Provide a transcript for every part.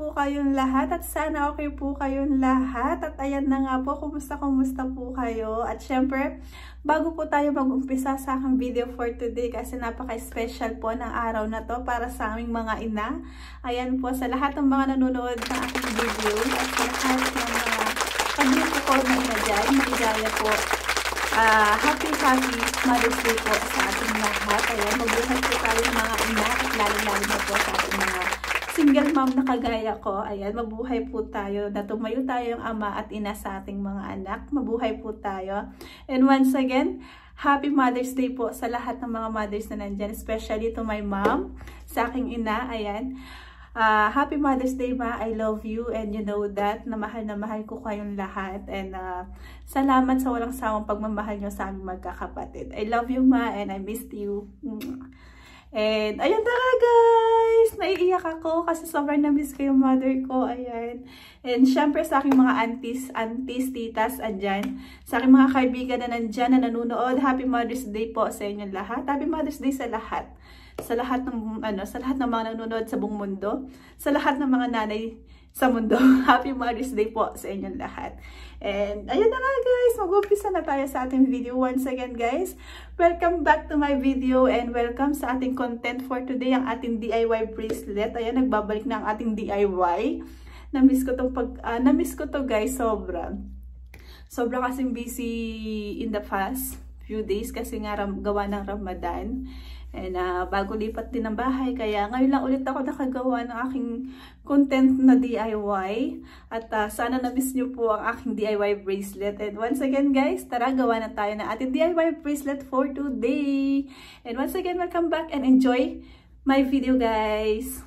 po kayong lahat at sana okay po kayong lahat. At ayan na nga po, kumusta po kayo? At syempre, bago po tayo mag-umpisa sa aking video for today kasi napaka-special po ng araw na to para sa aming mga ina. Ayan po, sa lahat ng mga nanonood ng aking video at sa lahat ng mga pag-grupo ko na ina dyan, maligaya po. Happy Mother's Day po sa ating lahat. Ayan, mabuhay po tayo mga ina at lalo-lalo na po sa ating mga single mom na kagaya ko. Ayan, mabuhay po tayo na tumayo tayong ama at ina sa ating mga anak. Mabuhay po tayo. And once again, Happy Mother's Day po sa lahat ng mga mothers na nandyan, especially to my mom, sa aking ina. Ayan. Happy Mother's Day, Ma. I love you and you know that na mahal ko kayong lahat. And salamat sa walang sawang pagmamahal nyo sa aming magkakapatid. I love you, Ma, and I missed you. And ayun na nga guys, naiiyak ako kasi sobrang na-miss ko yung mother ko. Ayan. And syempre sa aking mga aunties, titas, andyan. Sa aking mga kaibigan na nandyan na nanonood, Happy Mother's Day po sa inyo lahat. Happy Mother's Day sa lahat. Sa lahat ng mga nanonood sa buong mundo, sa lahat ng mga nanay sa mundo. Happy Mother's Day po sa inyong lahat. And ayun na nga guys, mag-umpisa na tayo sa ating video. Once again guys, welcome back to my video and welcome sa ating content for today, ang ating DIY bracelet. Ayan, nagbabalik na ang ating DIY. Na-miss ko to guys, sobra kasing busy in the past few days kasi nga gawa ng Ramadan. And bago lipat din ng bahay, kaya ngayon lang ulit ako nakagawa ng aking content na DIY. At sana na-miss nyo po ang aking DIY bracelet. And once again guys, tara gawa na tayo ng ating DIY bracelet for today. And once again, welcome back and enjoy my video guys.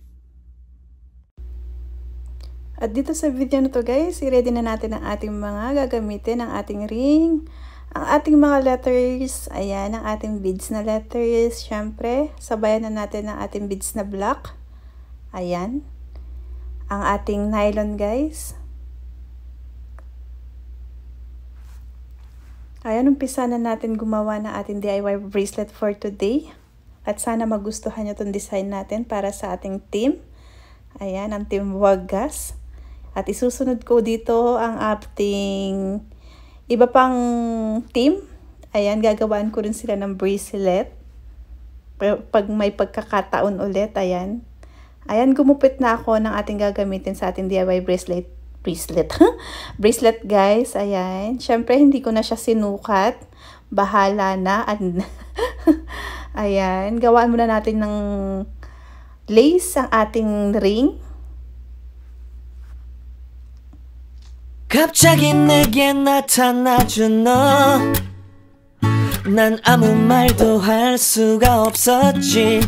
At dito sa video na to guys, i-ready na natin ang ating mga gagamitin, ang ating ring, ang ating mga letters, ayan, ang ating beads na letters, syempre, sabayan na natin ang ating beads na black, ayan, ang ating nylon guys. Ayan, umpisa na natin gumawa ng ating DIY bracelet for today. At sana magustuhan nyo itong design natin para sa ating team. Ayan, ang team Wagas. At isusunod ko dito ang ating iba pang team. Ayan, gagawaan ko rin sila ng bracelet. Pag may pagkakataon ulit, ayan. Ayan, gumupit na ako ng ating gagamitin sa ating DIY bracelet. Bracelet guys, ayan. Syempre, hindi ko na siya sinukat. Bahala na. Ayan, gawaan muna natin ng lace ang ating ring. 갑자기 내게 나타나준 너, 난 아무 말도 할 수가 없었지.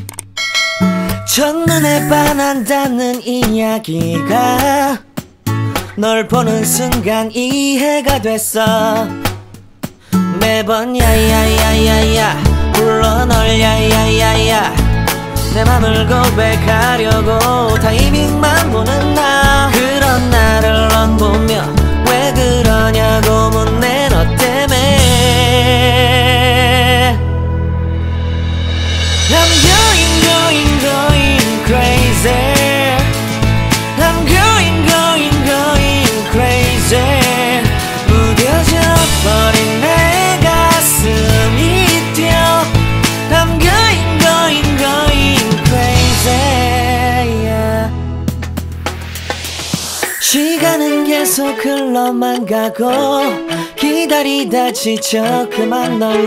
첫눈에 반한다는 이야기가 널 보는 순간 이해가 됐어. 매번 야야야야야 불러 널 야야야야 내 맘을 고백하려고 타이밍만 보는 나. 그런 나를 넌 보며 왜 그러냐고 묻네. 너 때문에 I'm going crazy. I'm going crazy. 무뎌져 버린 내 가슴이 뛰어. I'm going crazy, yeah. 시간은 계속 흘러만 가고 기다리다 지쳐 그만 널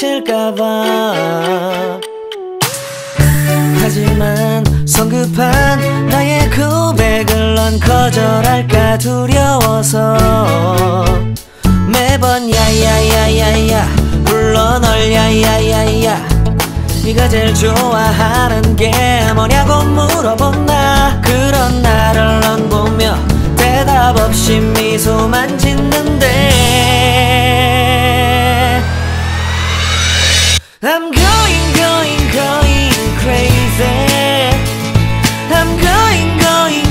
놓칠까봐. 하지만 성급한 나의 고백을 넌 거절할까 두려워서 매번 야야야야야 불러 널 야야야야 네가 제일 좋아하는 게 뭐냐고 물어본 나. 그런 나를 넌 보며 대답 없이 미소만 짓는데 I'm going crazy. I'm going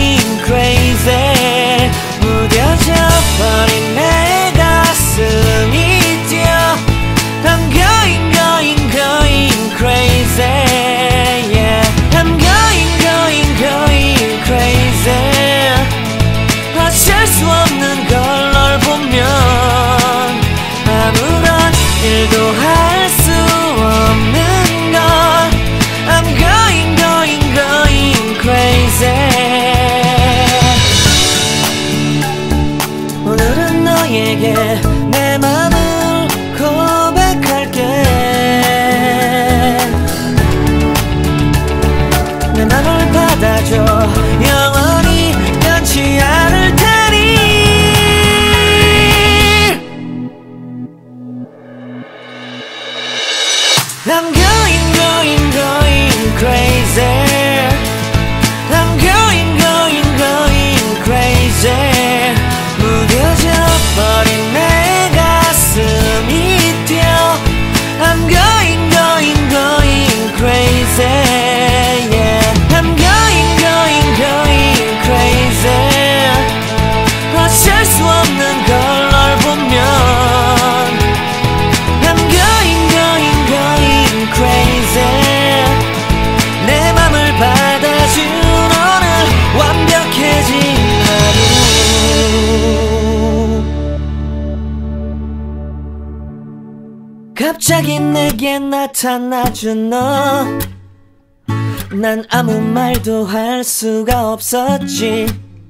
crazy. 무뎌져 버린 내 가슴이 뛰어. I'm going crazy, yeah. I'm going 너에게 내 맘을 고백할게. 내 맘을 받아줘. 영원히 변치 않을 테니. I'm going crazy. I'm going crazy. 무뎌져 버린 내 가슴이 뛰어. I'm going crazy. Yeah. I'm going crazy. 어쩔 수 없는 걸 널 보면. I'm going crazy. 내 맘을 받아준 오늘 완벽해진 하루. 갑자기 내게 나타나준 너. 난 아무 말도 할 수가 없었지.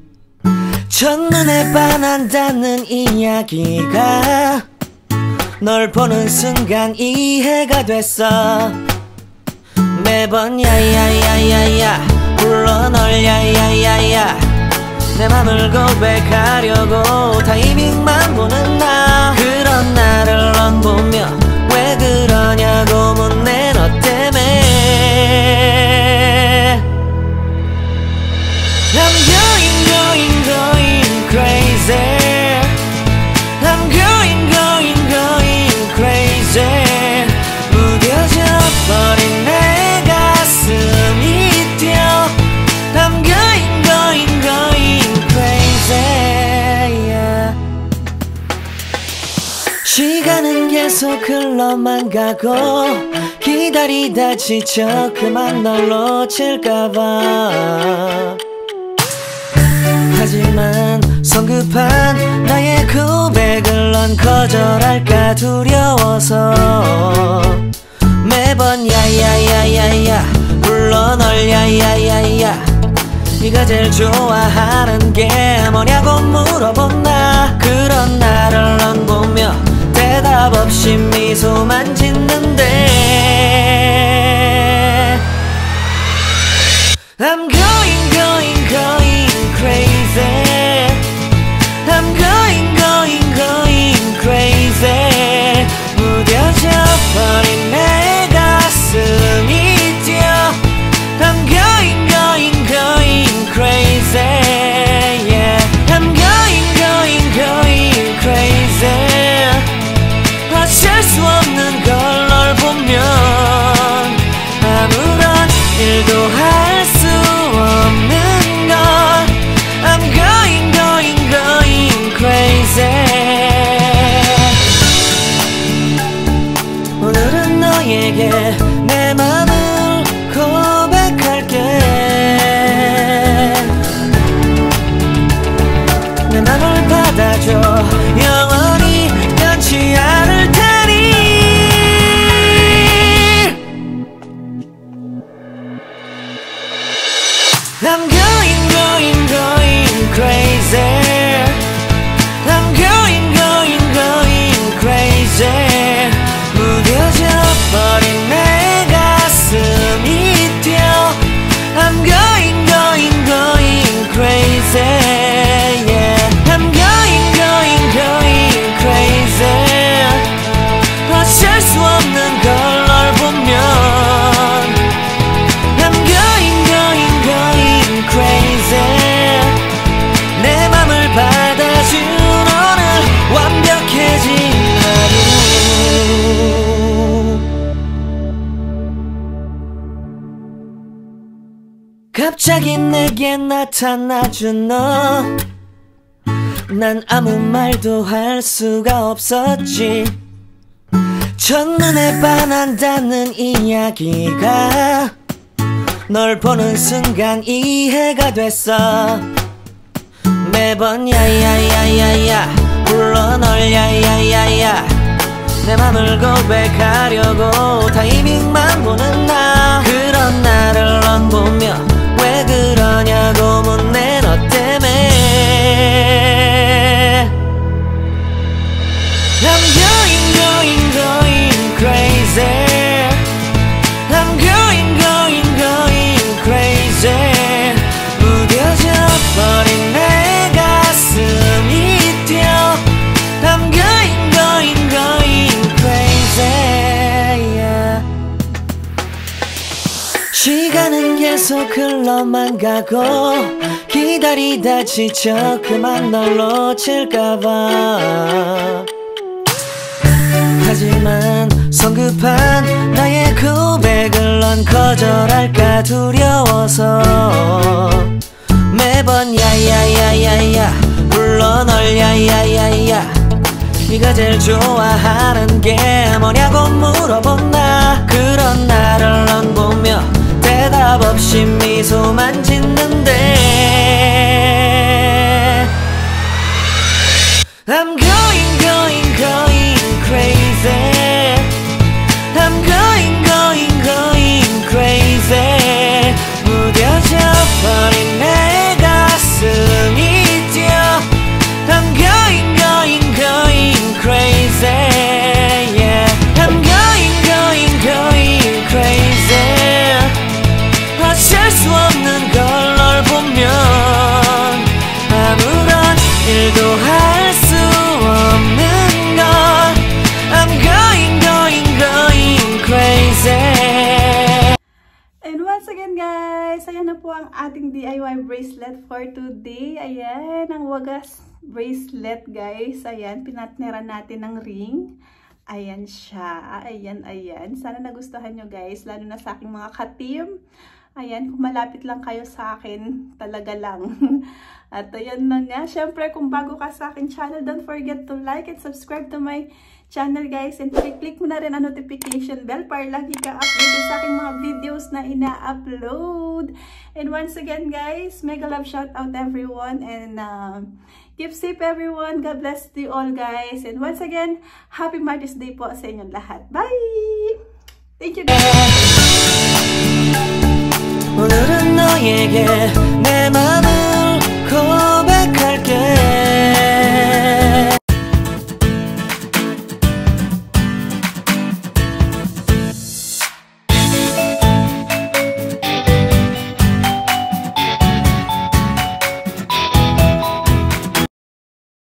첫눈에 반한다는 이야기가 널 보는 순간 이해가 됐어. 매번 야야야야야 불러 널 야야야야. 내 맘을 고백하려고 타이밍만 보는 나. 그런 나를 넌 보며 왜 그러냐고 묻네. 너 때문에. I'm going crazy. I'm going crazy. 무뎌져 버린 내 가슴이 뛰어. I'm going crazy. Yeah. 시간은 계속 흘러만 가고 기다리다 지쳐 그만 널 놓칠까봐. 하지만 성급한 나의 고백을 넌 거절할까 두려워서 매번 야야야야야 불러 널 야야야야. 네가 제일 좋아하는 게 뭐냐고 물어본 나. 그런 나를 넌 보며 대답 없이 미소만 짓는데. I'm going crazy. I'm going crazy. 무뎌져 버린 내 가슴이 뛰어. I'm going crazy. Yeah. I'm going crazy. 어쩔 수 없는 걸 널 보면 아무런 일도 할 수 없는 걸. I'm going crazy. 오늘은 너에게 내 맘을 고백할게. 내 맘을 받아줘. 영원히 변치 않을 테니. I'm going crazy. I'm going crazy. 무뎌져 버린 내 가슴이 뛰어. I'm going crazy. Yeah. I'm going crazy. 어쩔 수 없는 걸 널 보면 I'm going crazy. 내 맘을 받아준 오늘 완벽해진 하루. 갑자기 내게 나타나준 너. 난 아무 말도 할 수가 없었지. 첫눈에 반한다는 이야기가 널 보는 순간 이해가 됐어. 매번 야야야야야 불러 널 야야야야. 내 맘을 고백하려고 타이밍만 보는 나. 그런 나를 넌 보며 왜 그러냐고 묻네. 너 때문에. 흘러만 가고 기다리다 지쳐 그만 널 놓칠까봐. 하지만 성급한 나의 고백을 넌 거절할까 두려워서 매번 야야야야야 불러 널 야야야야 네가 제일 좋아하는 게 뭐냐고 물어본다. 그런 나를 넌 보며 대답 없이 미소만 짓는데 I'm going going going crazy. I'm going going going crazy. 무뎌져 버린 내 가슴이 뛰어 I'm going going going crazy. Yeah. I'm going going going crazy. 어쩔 수 없는 걸 널 보면 아무런 일도 할 수 없는 걸 I'm going going going crazy. And once again guys, ayan na po ang ating DIY bracelet for today. Ayan, ang wagas bracelet guys. Ayan, pinatneran natin ng ring. Ayan siya. Ayan, ayan. Sana nagustuhan nyo guys, lalo na sa aking mga ka-team. Ayan, kung malapit lang kayo sa akin, talaga lang. At ayan na nga. Syempre, kung bago ka sa akin channel, don't forget to like and subscribe to my channel guys. And click mo na rin ang notification bell para lagi ka updated sa aking mga videos na ina-upload. And once again guys, mega love shout out everyone. And keep safe everyone. God bless you all guys. And once again, happy Mother's Day po sa inyong lahat. Bye! Thank you guys! 오늘은 너에게 내